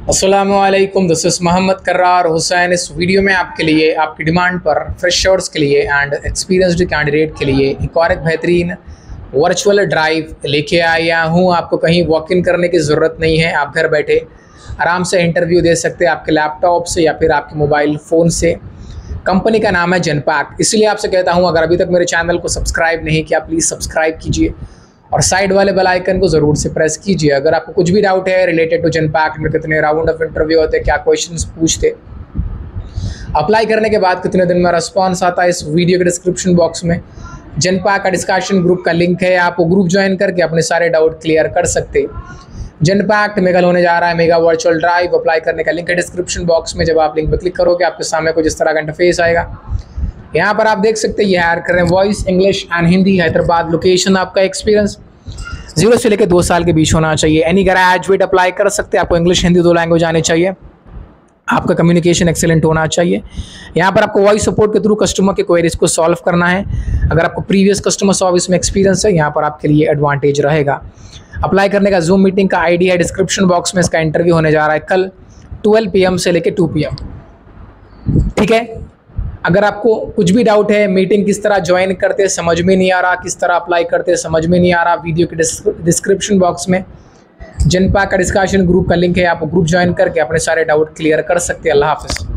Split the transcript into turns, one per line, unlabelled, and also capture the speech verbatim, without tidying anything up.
अस्सलामुअलैकुम, this is Mohammad Karrar Hussain. इस video में आपके लिए आपकी डिमांड पर फ्रेशर्स के लिए एंड एक्सपीरियंस्ड कैंडिडेट के लिए एक और एक बेहतरीन वर्चुअल ड्राइव लेके आया हूँ। आपको कहीं वॉक इन करने की ज़रूरत नहीं है, आप घर बैठे आराम से इंटरव्यू दे सकते हैं आपके लैपटॉप से या फिर आपके मोबाइल फ़ोन से। कंपनी का नाम है जनपैक। इसलिए आपसे कहता हूँ, अगर अभी तक मेरे चैनल को सब्सक्राइब नहीं किया प्लीज़ सब्सक्राइब कीजिए और साइड वाले बेल आइकन को ज़रूर से प्रेस कीजिए। अगर आपको कुछ भी डाउट है रिलेटेड टू जनपैक में कितने राउंड ऑफ इंटरव्यू होते हैं, क्या क्वेश्चंस पूछते, अप्लाई करने के बाद कितने दिन में रिस्पॉन्स आता है, इस वीडियो के डिस्क्रिप्शन बॉक्स में जनपैक का डिस्कशन ग्रुप का लिंक है। आप वो ग्रुप ज्वाइन करके अपने सारे डाउट क्लियर कर सकते। जनपैक में कल होने जा रहा है मेगा वर्चुअल ड्राइव। अप्लाई करने का लिंक है डिस्क्रिप्शन बॉक्स में। जब आप लिंक पर क्लिक करोगे आपके सामने कुछ इस तरह का इंटरफेस आएगा। यहाँ पर आप देख सकते हैं ये हायर कर रहे हैं voice, English and Hindi, Hyderabad. Location आपका एक्सपीरियंस जीरो से लेकर दो साल के बीच होना चाहिए। एनी ग्रेजुएट अप्लाई कर सकते हैं। आपको इंग्लिश हिंदी दो लैंग्वेज आने चाहिए। आपका कम्युनिकेशन एक्सेलेंट होना चाहिए। यहाँ पर आपको वॉइस सपोर्ट के थ्रू कस्टमर के क्वेरीज को सॉल्व करना है। अगर आपको प्रीवियस कस्टमर सर्विस में एक्सपीरियंस है यहाँ पर आपके लिए एडवांटेज रहेगा। अप्लाई करने का जूम मीटिंग का आईडी है डिस्क्रिप्शन बॉक्स में। इसका इंटरव्यू होने जा रहा है कल ट्वेल्व पी एम से लेकर टू पी एम। ठीक है, अगर आपको कुछ भी डाउट है, मीटिंग किस तरह ज्वाइन करते समझ में नहीं आ रहा, किस तरह अप्लाई करते समझ में नहीं आ रहा, वीडियो के डिस्क्रिप्शन बॉक्स में जनपैक का डिस्कशन ग्रुप का लिंक है। आप ग्रुप ज्वाइन करके अपने सारे डाउट क्लियर कर सकते हैं। अल्लाह हाफिज़।